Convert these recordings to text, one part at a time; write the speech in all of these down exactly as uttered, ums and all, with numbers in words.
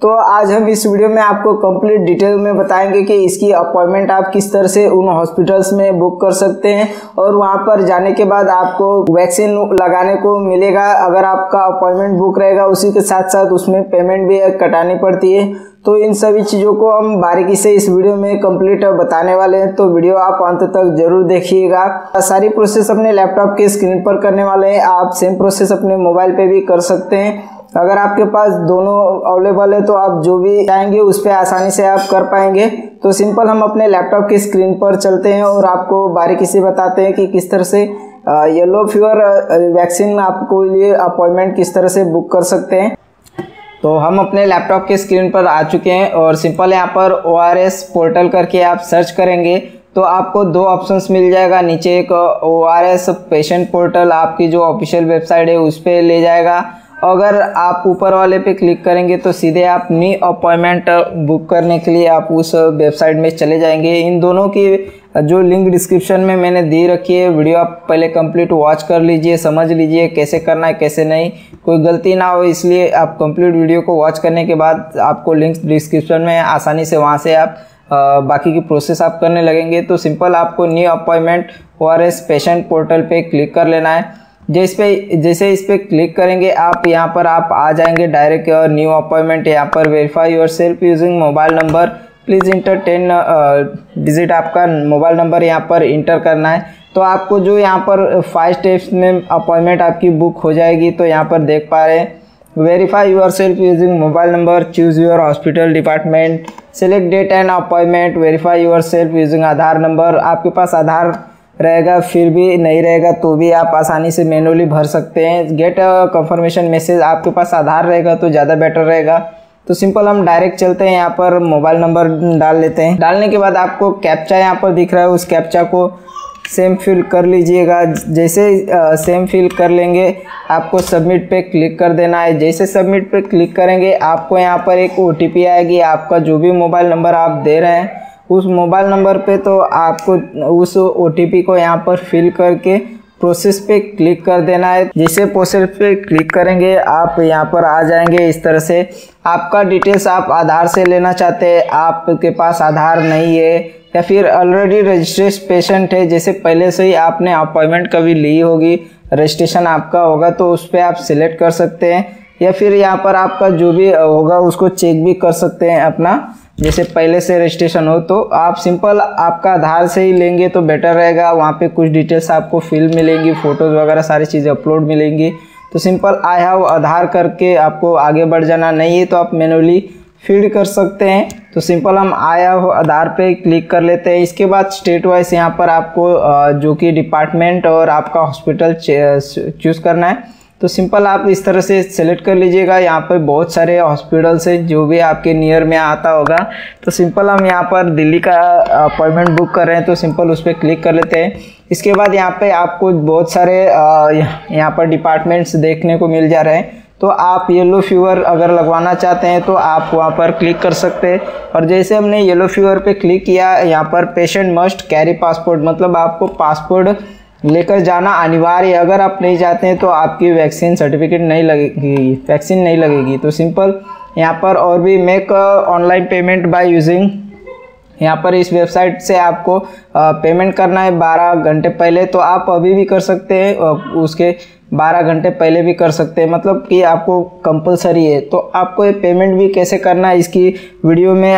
तो आज हम इस वीडियो में आपको कंप्लीट डिटेल में बताएंगे कि इसकी अपॉइंटमेंट आप किस तरह से उन हॉस्पिटल्स में बुक कर सकते हैं और वहां पर जाने के बाद आपको वैक्सीन लगाने को मिलेगा। अगर आपका अपॉइंटमेंट बुक रहेगा उसी के साथ साथ उसमें पेमेंट भी कटानी पड़ती है। तो इन सभी चीज़ों को हम बारीकी से इस वीडियो में कंप्लीट बताने वाले हैं, तो वीडियो आप अंत तक जरूर देखिएगा। सारी प्रोसेस अपने लैपटॉप के स्क्रीन पर करने वाले हैं, आप सेम प्रोसेस अपने मोबाइल पे भी कर सकते हैं। अगर आपके पास दोनों अवेलेबल है तो आप जो भी चाहेंगे उस पर आसानी से आप कर पाएंगे। तो सिंपल हम अपने लैपटॉप की स्क्रीन पर चलते हैं और आपको बारीकी से बताते हैं कि किस तरह से येलो फीवर वैक्सीन आपको लिए अपॉइंटमेंट किस तरह से बुक कर सकते हैं। तो हम अपने लैपटॉप के स्क्रीन पर आ चुके हैं और सिंपल यहाँ पर ओ आर एस पोर्टल करके आप सर्च करेंगे तो आपको दो ऑप्शंस मिल जाएगा। नीचे एक O R S patient portal आपकी जो ऑफिशियल वेबसाइट है उस पर ले जाएगा। अगर आप ऊपर वाले पे क्लिक करेंगे तो सीधे आप न्यू अपॉइंटमेंट बुक करने के लिए आप उस वेबसाइट में चले जाएंगे। इन दोनों की जो लिंक डिस्क्रिप्शन में मैंने दे रखी है, वीडियो आप पहले कंप्लीट वॉच कर लीजिए, समझ लीजिए कैसे करना है कैसे नहीं, कोई गलती ना हो, इसलिए आप कंप्लीट वीडियो को वॉच करने के बाद आपको लिंक डिस्क्रिप्शन में आसानी से वहाँ से आप आ, बाकी की प्रोसेस आप करने लगेंगे। तो सिंपल आपको new appointment O R S patient portal पे क्लिक कर लेना है। जिस पे जैसे इस पे क्लिक करेंगे आप यहाँ पर आप आ जाएंगे डायरेक्ट न्यू अपॉइंटमेंट। यहाँ पर verify yourself using mobile number, please enter ten digit आपका मोबाइल नंबर यहाँ पर इंटर करना है। तो आपको जो यहाँ पर फाइव स्टेप्स में अपॉइंटमेंट आपकी बुक हो जाएगी। तो यहाँ पर देख पा रहे हैं, verify yourself using mobile number, choose your hospital department, select date and appointment, verify yourself using Aadhaar number. आपके पास आधार रहेगा, फिर भी नहीं रहेगा तो भी आप आसानी से मैनुअली भर सकते हैं। गेट कंफर्मेशन मैसेज, आपके पास आधार रहेगा तो ज़्यादा बेटर रहेगा। तो सिंपल हम डायरेक्ट चलते हैं, यहाँ पर मोबाइल नंबर डाल लेते हैं। डालने के बाद आपको कैप्चा यहाँ पर दिख रहा है, उस कैप्चा को सेम फिल कर लीजिएगा। जैसे सेम फिल कर लेंगे आपको सबमिट पे क्लिक कर देना है। जैसे सबमिट पे क्लिक करेंगे आपको यहाँ पर एक ओ टी पी आएगी। आपका जो भी मोबाइल नंबर आप दे रहे हैं उस मोबाइल नंबर पे तो आपको उस ओ टी पी को यहाँ पर फिल करके प्रोसेस पे क्लिक कर देना है। जैसे प्रोसेस पे क्लिक करेंगे आप यहाँ पर आ जाएंगे इस तरह से। आपका डिटेल्स आप आधार से लेना चाहते हैं, आपके पास आधार नहीं है या फिर ऑलरेडी रजिस्ट्रेशन पेशेंट है, जैसे पहले से ही आपने अपॉइंटमेंट कभी ली होगी, रजिस्ट्रेशन आपका होगा तो उस पर आप सिलेक्ट कर सकते हैं। या फिर यहाँ पर आपका जो भी होगा उसको चेक भी कर सकते हैं अपना, जैसे पहले से रजिस्ट्रेशन हो। तो आप सिंपल आपका आधार से ही लेंगे तो बेटर रहेगा। वहाँ पे कुछ डिटेल्स आपको फिल मिलेंगी, फ़ोटोज़ वगैरह सारी चीज़ें अपलोड मिलेंगी। तो सिंपल आई हैव आधार करके आपको आगे बढ़ जाना, नहीं है तो आप मैनुअली फीड कर सकते हैं। तो सिंपल हम आई हैव आधार पे क्लिक कर लेते हैं। इसके बाद स्टेट वाइज यहाँ पर आपको जो कि डिपार्टमेंट और आपका हॉस्पिटल चूज़ करना है। तो सिंपल आप इस तरह से सेलेक्ट कर लीजिएगा। यहाँ पर बहुत सारे हॉस्पिटल्स हैं जो भी आपके नियर में आता होगा। तो सिंपल हम यहाँ पर दिल्ली का अपॉइंटमेंट बुक कर रहे हैं तो सिंपल उस पर क्लिक कर लेते हैं। इसके बाद यहाँ पे आपको बहुत सारे यहाँ पर डिपार्टमेंट्स देखने को मिल जा रहे हैं। तो आप येलो फीवर अगर लगवाना चाहते हैं तो आप वहाँ पर क्लिक कर सकते हैं। और जैसे हमने येलो फीवर पे क्लिक किया, यहाँ पर पेशेंट मस्ट कैरी पासपोर्ट, मतलब आपको पासपोर्ट लेकर जाना अनिवार्य है। अगर आप नहीं जाते हैं तो आपकी वैक्सीन सर्टिफिकेट नहीं लगेगी, वैक्सीन नहीं लगेगी। तो सिंपल यहाँ पर और भी make online payment by using, यहाँ पर इस वेबसाइट से आपको पेमेंट करना है बारह घंटे पहले। तो आप अभी भी कर सकते हैं, उसके बारह घंटे पहले भी कर सकते हैं, मतलब कि आपको कंपलसरी है। तो आपको ये पेमेंट भी कैसे करना है इसकी वीडियो में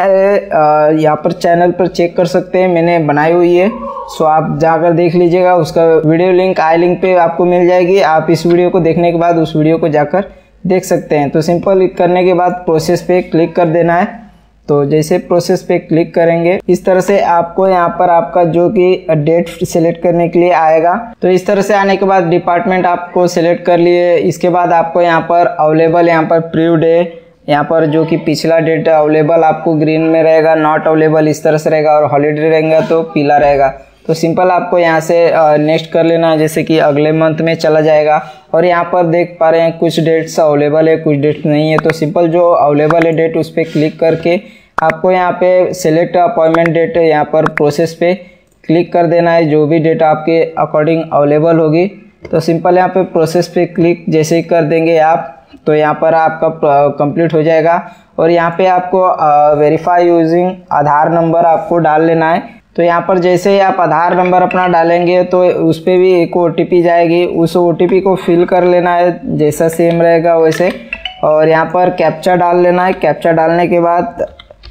यहाँ पर चैनल पर चेक कर सकते हैं, मैंने बनाई हुई है। सो आप जाकर देख लीजिएगा, उसका वीडियो लिंक आई लिंक पे आपको मिल जाएगी। आप इस वीडियो को देखने के बाद उस वीडियो को जाकर देख सकते हैं। तो सिंपल करने के बाद प्रोसेस पे क्लिक कर देना है। तो जैसे प्रोसेस पे क्लिक करेंगे इस तरह से आपको यहाँ पर आपका जो कि डेट सिलेक्ट करने के लिए आएगा। तो इस तरह से आने के बाद डिपार्टमेंट आपको सिलेक्ट कर लिए। इसके बाद आपको यहाँ पर अवेलेबल, यहाँ पर प्रीव डे, यहाँ पर जो कि पिछला डेट अवेलेबल आपको ग्रीन में रहेगा, नॉट अवेलेबल इस तरह से रहेगा, और हॉलीडे रहेगा तो पीला रहेगा। तो सिंपल आपको यहाँ से नेक्स्ट कर लेना है, जैसे कि अगले मंथ में चला जाएगा। और यहाँ पर देख पा रहे हैं कुछ डेट्स अवेलेबल है, कुछ डेट्स नहीं है। तो सिंपल जो अवेलेबल है डेट उस पर क्लिक करके आपको यहाँ पे सिलेक्ट अपॉइंटमेंट डेट, यहाँ पर प्रोसेस पे क्लिक कर देना है, जो भी डेट आपके अकॉर्डिंग अवेलेबल होगी। तो सिंपल यहाँ पे प्रोसेस पे क्लिक जैसे ही कर देंगे आप तो यहाँ पर आपका कंप्लीट हो जाएगा। और यहाँ पे आपको वेरीफाई यूजिंग आधार नंबर आपको डाल लेना है। तो यहाँ पर जैसे ही आप आधार नंबर अपना डालेंगे तो उस पर भी एक ओ टी पी जाएगी, उस ओ टी पी को फिल कर लेना है जैसा सेम रहेगा वैसे। और यहाँ पर कैप्चा डाल लेना है। कैप्चा डालने के बाद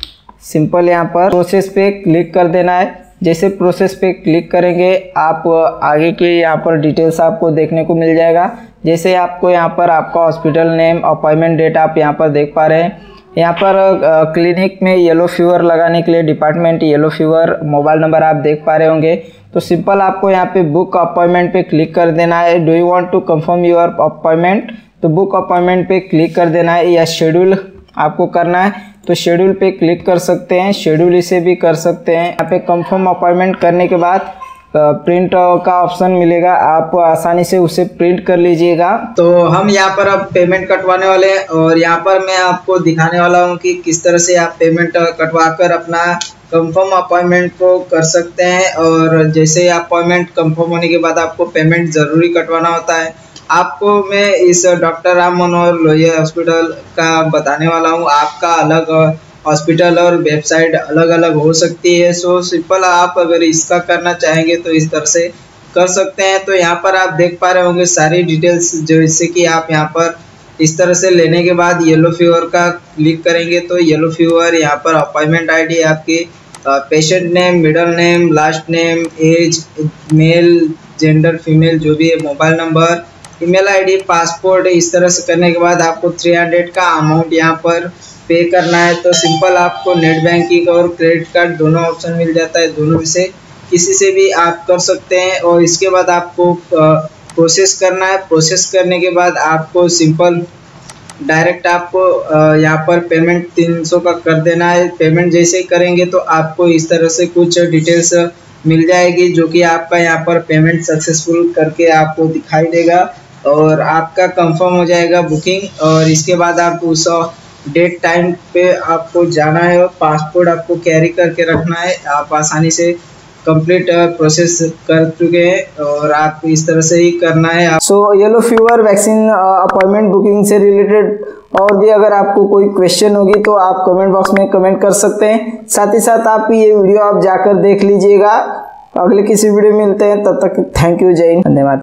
सिंपल यहाँ पर प्रोसेस पे क्लिक कर देना है। जैसे प्रोसेस पे क्लिक करेंगे आप आगे के यहाँ पर डिटेल्स आपको देखने को मिल जाएगा। जैसे आपको यहाँ पर आपका हॉस्पिटल नेम, अपॉइंटमेंट डेट आप यहाँ पर देख पा रहे हैं। यहाँ पर क्लिनिक में येलो फीवर लगाने के लिए department yellow fever, mobile number आप देख पा रहे होंगे। तो सिंपल आपको यहाँ पे बुक अपॉइंटमेंट पे क्लिक कर देना है। Do you want to confirm your appointment, तो बुक अपॉइंटमेंट पे क्लिक कर देना है या शेड्यूल आपको करना है तो शेड्यूल पे क्लिक कर सकते हैं, शेड्यूल इसे भी कर सकते हैं। यहाँ पे कंफर्म अपॉइंटमेंट करने के बाद प्रिंट का ऑप्शन मिलेगा, आप आसानी से उसे प्रिंट कर लीजिएगा। तो हम यहाँ पर अब पेमेंट कटवाने वाले हैं और यहाँ पर मैं आपको दिखाने वाला हूँ कि किस तरह से आप पेमेंट कटवा कर अपना कंफर्म अपॉइंटमेंट को कर सकते हैं। और जैसे अपॉइंटमेंट कंफर्म होने के बाद आपको पेमेंट ज़रूरी कटवाना होता है। आपको मैं इस डॉक्टर राम मनोहर लोहिया हॉस्पिटल का बताने वाला हूँ। आपका अलग हॉस्पिटल और वेबसाइट अलग अलग हो सकती है। सो सिंपल आप अगर इसका करना चाहेंगे तो इस तरह से कर सकते हैं। तो यहाँ पर आप देख पा रहे होंगे सारी डिटेल्स, जैसे कि आप यहाँ पर इस तरह से लेने के बाद येलो फीवर का क्लिक करेंगे तो येलो फीवर, यहाँ पर अपॉइंटमेंट आईडी आपकी, patient name, middle name, last name, age, male, gender, female जो भी है, mobile number, email ID, passport. इस तरह से करने के बाद आपको तीन सौ का अमाउंट यहाँ पर पे करना है। तो सिंपल आपको नेट बैंकिंग और क्रेडिट कार्ड दोनों ऑप्शन मिल जाता है, दोनों में से किसी से भी आप कर सकते हैं। और इसके बाद आपको प्रोसेस करना है। प्रोसेस करने के बाद आपको सिंपल डायरेक्ट आपको यहाँ पर पेमेंट तीन सौ का कर देना है। पेमेंट जैसे ही करेंगे तो आपको इस तरह से कुछ डिटेल्स मिल जाएगी जो कि आपका यहाँ पर पेमेंट सक्सेसफुल करके आपको दिखाई देगा और आपका कंफर्म हो जाएगा बुकिंग। और इसके बाद आप उस डेट टाइम पे आपको जाना है और पासपोर्ट आपको कैरी करके रखना है। आप आसानी से कंप्लीट प्रोसेस कर चुके हैं और आप इस तरह से ही करना है। So yellow fever vaccine appointment booking से रिलेटेड और भी अगर आपको कोई क्वेश्चन होगी तो आप कमेंट बॉक्स में कमेंट कर सकते हैं। साथ ही साथ आप ये वीडियो आप जाकर देख लीजिएगा। अगले किसी वीडियो में मिलते हैं, तब तक थैंक यू, जय हिंद, धन्यवाद।